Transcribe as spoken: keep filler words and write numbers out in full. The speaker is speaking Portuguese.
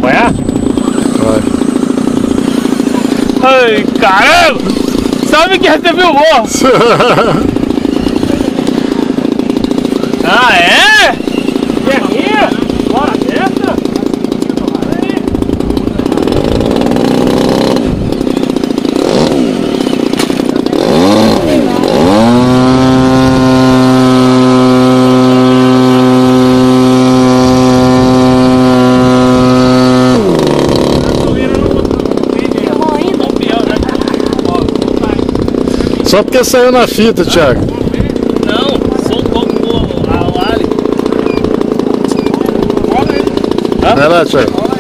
acompanhar? Vai. Ai, caramba! Sabe que recebeu o morro! Ah, é? E aqui? Bora dessa? Só porque saiu na fita, Thiago. Não, soltou o alho. Vai lá, Thiago.